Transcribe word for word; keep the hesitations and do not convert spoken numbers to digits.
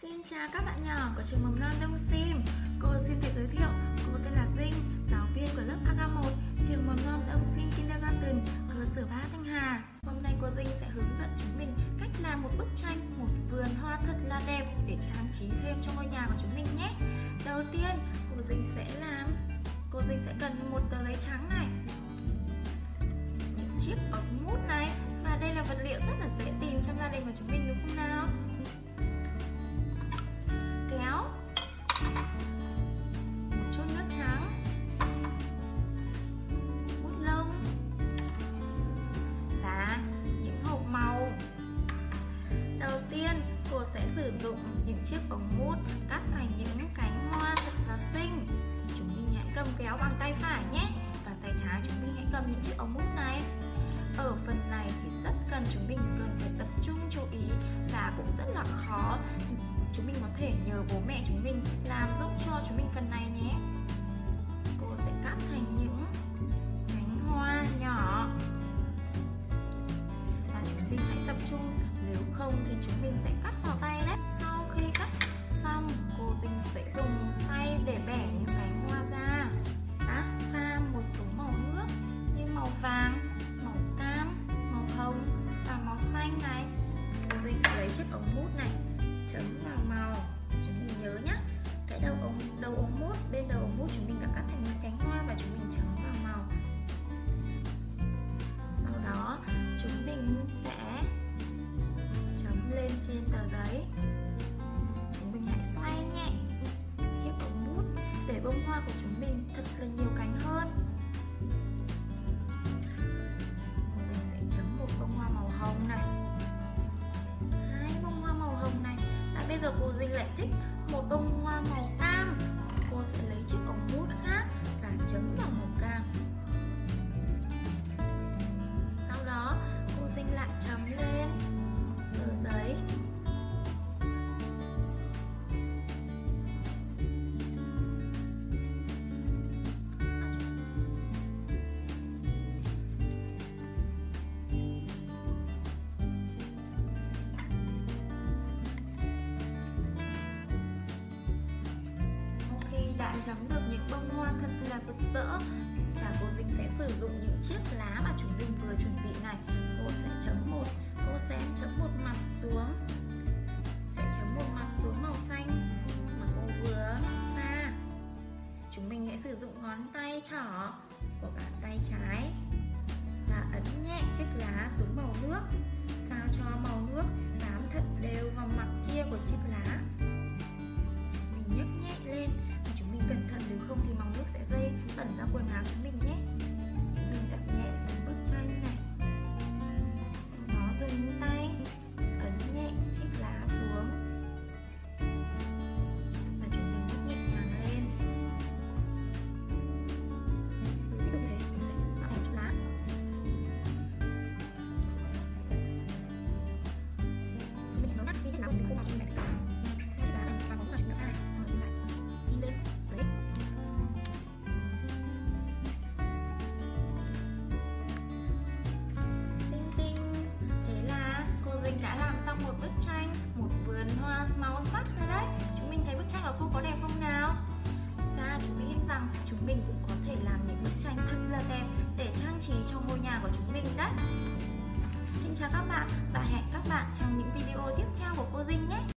Xin chào các bạn nhỏ của trường mầm non Đông Sim. Cô xin tự giới thiệu, cô tên là Dinh, giáo viên của lớp a ca một, trường mầm non Đông Sim Kindergarten, cơ sở ba Thanh Hà. Hôm nay cô Dinh sẽ hướng dẫn chúng mình cách làm một bức tranh, một vườn hoa thật là đẹp để trang trí thêm cho ngôi nhà của chúng mình nhé. Đầu tiên, cô Dinh sẽ làm, cô Dinh sẽ cần một tờ giấy trắng này, những chiếc ống mút này, và đây là vật liệu rất là dễ tìm trong gia đình của chúng mình, đúng không nào? Kéo, một chút nước trắng, bút lông và những hộp màu. Đầu tiên, cô sẽ sử dụng những chiếc ống mút cắt thành những cánh hoa thật là xinh. Chúng mình hãy cầm kéo bằng tay phải nhé, và tay trái chúng mình hãy cầm những chiếc ống mút này. Ở phần này thì rất cần chúng mình cần phải tập trung chú ý và cũng rất là khó. Chúng mình có thể nhờ bố mẹ chúng mình làm giúp cho chúng mình phần này nhé. Cô sẽ cắt thành những cánh hoa nhỏ và chúng mình hãy tập trung, nếu không thì chúng mình sẽ cắt vào tay đấy. Sau khi cắt xong, cô Dinh sẽ dùng tay để bẻ những cánh hoa ra. Đã pha một số màu nước như màu vàng, màu cam, màu hồng và màu xanh này. Cô Dinh sẽ lấy chiếc ống mút này chấm vào màu. Chúng mình nhớ nhé, cái đầu ống đầu ống mút, bên đầu ống mút chúng mình đã cắt thành những cánh hoa và chúng mình chấm vào màu. Sau đó chúng mình sẽ chấm lên trên tờ giấy. Chúng mình hãy xoay nhẹ chiếc ống mút để bông hoa của chúng mình thật là nhiều cánh hơn. Mình sẽ chấm một bông hoa màu hồng này, hai bông hoa màu hồng này. Và bây giờ cô Dinh lại thích một bông hoa màu cam. Cô sẽ lấy chiếc ống mút khác và chấm vào màu cam. Sau đó cô Dinh lại chấm lên tờ giấy. Đã chấm được những bông hoa thật là rực rỡ, và cô Dinh sẽ sử dụng những chiếc lá mà chúng mình vừa chuẩn bị này. Cô sẽ chấm một, cô sẽ chấm một mặt xuống, sẽ chấm một mặt xuống màu xanh mà cô vừa pha. Chúng mình hãy sử dụng ngón tay trỏ của bàn tay trái và ấn nhẹ chiếc lá xuống màu nước, sao cho màu nước bám thật đều vào mặt kia của chiếc lá. Mình nhấc nhẹ lên, cẩn thận nếu không thì màu nước sẽ gây bẩn ra quần áo chúng mình nhé. Mình đặt nhẹ xuống bức tranh này, sau đó dùng tay ấn nhẹ chiếc lá xuống và chúng mình nhấc nhẹ nhàng lên. Ừ, tiếp tục thế, mình sẽ tạo thành chiếc lá. Mình nhớ nhắc khi chiếc lá của mình không vào trong này cả. Chiếc lá này và bóng là chúng ta này, rồi mình lại in lên. Đã làm xong một bức tranh, một vườn hoa màu sắc rồi đấy. Chúng mình thấy bức tranh của cô có đẹp không nào? Và chúng mình tin rằng chúng mình cũng có thể làm những bức tranh thật là đẹp để trang trí cho ngôi nhà của chúng mình đấy. Xin chào các bạn và hẹn các bạn trong những video tiếp theo của cô Dinh nhé.